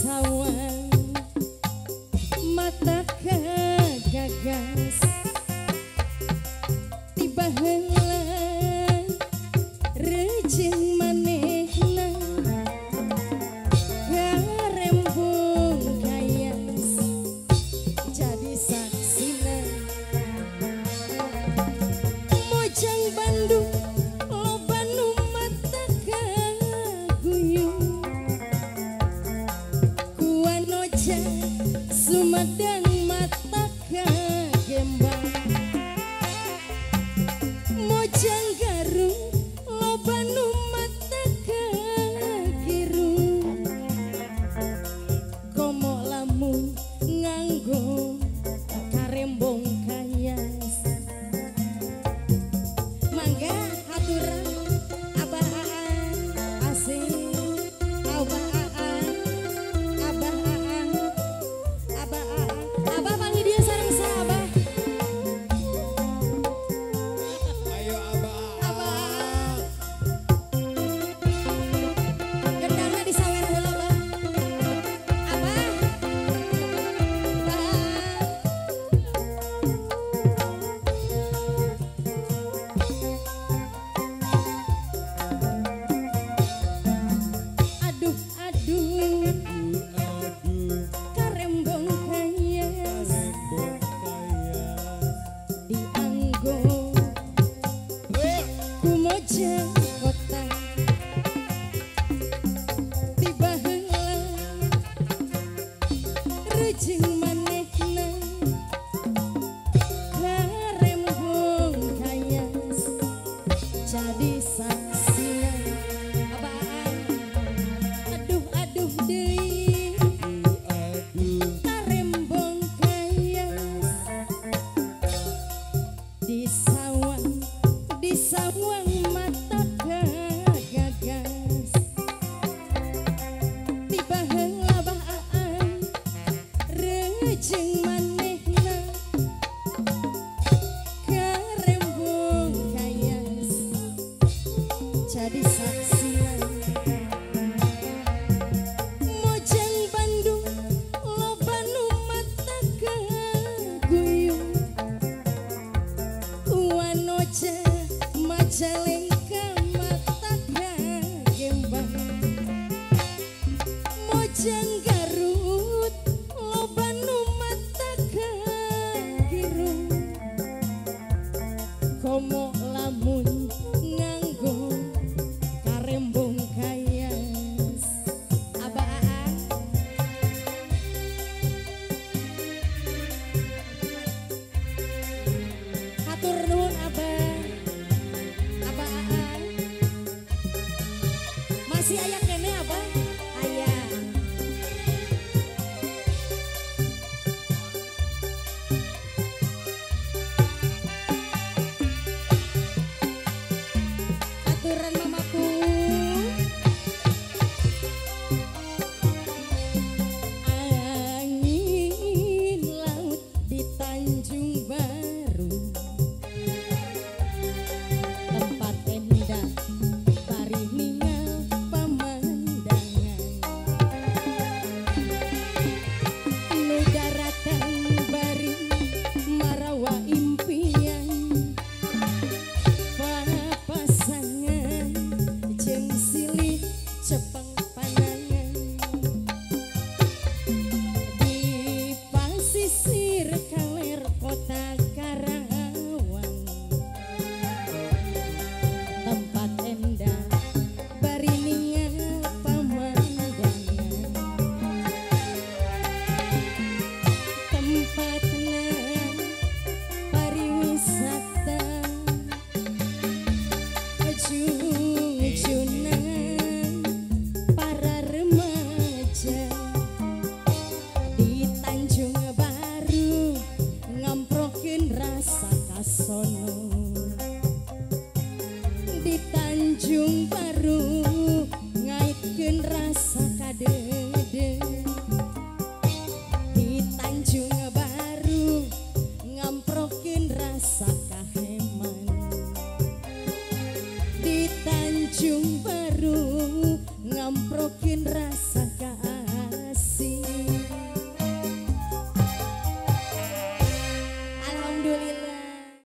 sawang mata gagas tiba heula rejeng manehna garembung gayas jadi saksina mojang Bandung loba nu mata guyung kuanoja Sumedang mata gembang mojang Garut loba nu mata girung komo lamun nganggo karembong kayas mangga aturan Abah Aan asik Abah Aan Abah Aan Abah Aan Abah panggil dia sareng saabah Ayo Abah. Abah gendangna disawer heula Abah Abah aduh aduh Aduh, karembong kayas rembong kaya. dianggo kumojang kota tiba heula rejeng manehna karembong kayas jadi saksina Abaan aduh aduh deui Aduh, karembong kayas di sawang mata gagas tiba heula Baaan rejeng manehna karembong kayas jadi saksina mojang Bandung loba nu mata guyung kuanoja Majalengka mata gembang mojang Garut loba nu mata girung komo lamun nganggo karembong kayas Abah Aan hatur nuhun Abah Abah Aan masih aya kene Abah aya aturan mamaku angin laut di Tanjung Baru tempat indah bari ningal pamandangan nu daratan bari marawa impian papasangan jeung silih cepeng panangan di pasisir kaler kota Karawang tempat endah bari ningal pamandangan tempatna pariwisata junjunan para remaja di Tanjung Baru ngamprokeun rasa kasono di Tanjung Baru ngaitkeun rasa kadede di Tanjung Baru ngamprokeun rasa kaheman di Tanjung Baru ngamprokeun rasa